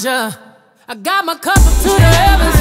ya. I got my cup up to the heavens.